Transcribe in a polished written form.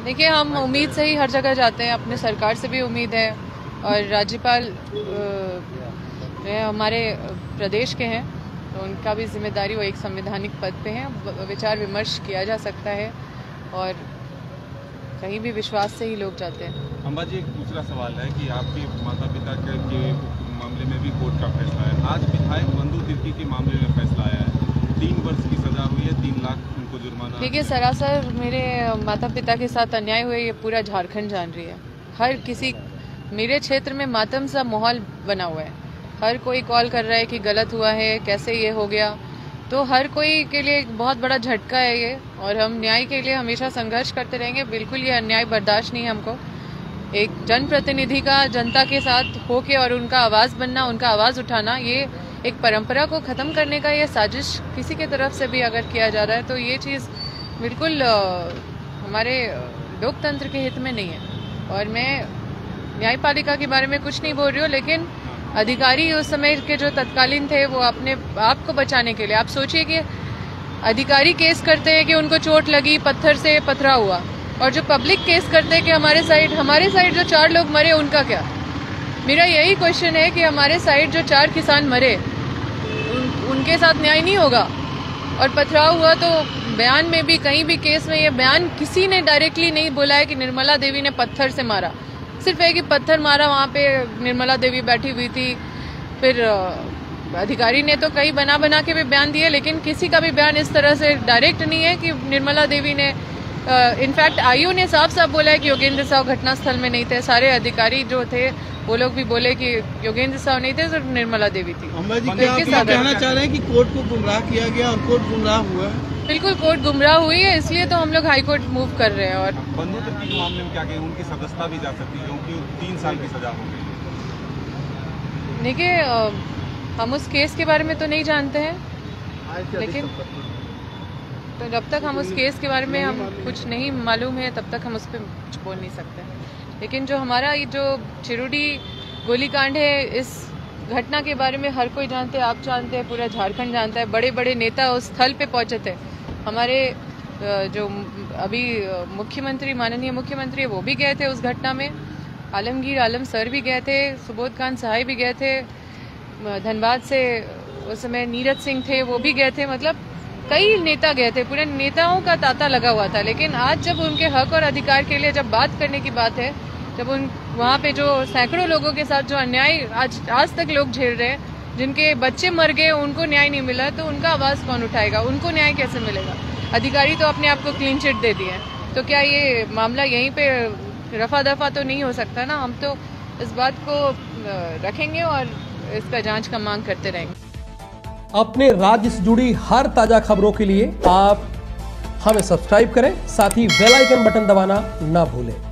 देखिए, हम उम्मीद से ही हर जगह जाते हैं, अपने सरकार से भी उम्मीद है और राज्यपाल हमारे प्रदेश के हैं तो उनका भी जिम्मेदारी, वो एक संवैधानिक पद पे हैं, विचार विमर्श किया जा सकता है और कहीं भी विश्वास से ही लोग जाते हैं। अम्बा जी, एक दूसरा सवाल है कि आपके माता पिता के मामले में भी कोर्ट का फैसला है। आज विधायक बंधु तिर्की के मामले में फैसला आया है, 3 वर्ष की सजा हुई है, 3 लाख उनको जुर्माना। देखिए, सरासर मेरे माता पिता के साथ अन्याय हुए, ये पूरा झारखंड जान रही है। हर किसी, मेरे क्षेत्र में मातम सा माहौल बना हुआ है, हर कोई कॉल कर रहा है कि गलत हुआ है, कैसे ये हो गया। तो हर कोई के लिए एक बहुत बड़ा झटका है ये, और हम न्याय के लिए हमेशा संघर्ष करते रहेंगे। बिल्कुल ये अन्याय बर्दाश्त नहीं है हमको। एक जनप्रतिनिधि का जनता के साथ होके और उनका आवाज़ बनना, उनका आवाज़ उठाना, ये एक परंपरा को ख़त्म करने का ये साजिश किसी की तरफ से भी अगर किया जा रहा है तो ये चीज़ बिल्कुल हमारे लोकतंत्र के हित में नहीं है। और मैं न्यायपालिका के बारे में कुछ नहीं बोल रही हूँ, लेकिन अधिकारी उस समय के जो तत्कालीन थे वो अपने आप को बचाने के लिए, आप सोचिए कि अधिकारी केस करते हैं कि उनको चोट लगी, पत्थर से पथरा हुआ, और जो पब्लिक केस करते हैं कि हमारे साइड जो 4 लोग मरे उनका क्या। मेरा यही क्वेश्चन है कि हमारे साइड जो 4 किसान मरे उनके साथ न्याय नहीं होगा। और पथराव हुआ तो बयान में भी, कहीं भी केस में ये बयान किसी ने डायरेक्टली नहीं बोला है कि निर्मला देवी ने पत्थर से मारा, सिर्फ है कि पत्थर मारा, वहाँ पे निर्मला देवी बैठी हुई थी। फिर अधिकारी ने तो कई बना के भी बयान दिए, लेकिन किसी का भी बयान इस तरह से डायरेक्ट नहीं है कि निर्मला देवी ने। इनफैक्ट आयु ने साफ बोला है कि योगेंद्र साव घटनास्थल में नहीं थे। सारे अधिकारी जो थे वो लोग भी बोले कि योगेंद्र साव नहीं थे, सिर्फ निर्मला देवी थी। अम्बा जी, क्या आप कहना चाह रहे हैं कि कोर्ट को गुमराह किया गया और कोर्ट गुमराह हुआ? बिल्कुल, कोर्ट गुमराह हुई है, इसलिए तो हम लोग हाई कोर्ट मूव कर रहे हैं। और बंधु तिर्की के मामले में क्या कहें, उनकी सदस्यता भी जा सकती है क्योंकि 3 साल की सजा हो गई है। देखिए, हम उस केस के बारे में तो नहीं जानते हैं, लेकिन तो जब तक हम उस केस के बारे में हम कुछ नहीं मालूम है तब तक हम उस पर कुछ बोल नहीं सकते। लेकिन जो हमारा ये जो चिरुडी गोलीकांड है, इस घटना के बारे में हर कोई जानते हैं, आप जानते हैं, पूरा झारखंड जानता है। बड़े बड़े नेता उस स्थल पे पहुंचे थे। हमारे जो अभी मुख्यमंत्री, माननीय मुख्यमंत्री, वो भी गए थे उस घटना में। आलमगीर आलम सर भी गए थे, सुबोध कांत सहाय भी गए थे, धनबाद से उस समय नीरज सिंह थे, वो भी गए थे। मतलब कई नेता गए थे, पूरे नेताओं का तांता लगा हुआ था। लेकिन आज जब उनके हक और अधिकार के लिए जब बात करने की बात है, जब वहाँ पे जो सैकड़ों लोगों के साथ जो अन्याय आज तक लोग झेल रहे हैं, जिनके बच्चे मर गए, उनको न्याय नहीं मिला, तो उनका आवाज़ कौन उठाएगा? उनको न्याय कैसे मिलेगा? अधिकारी तो अपने आप को क्लीन चिट दे दिए, तो क्या ये मामला यहीं पे रफा दफा तो नहीं हो सकता ना? हम तो इस बात को रखेंगे और इसका जांच का मांग करते रहेंगे। अपने राज्य से जुड़ी हर ताजा खबरों के लिए आप हमें सब्सक्राइब करें, साथ ही बेल आइकन बटन दबाना ना भूलें।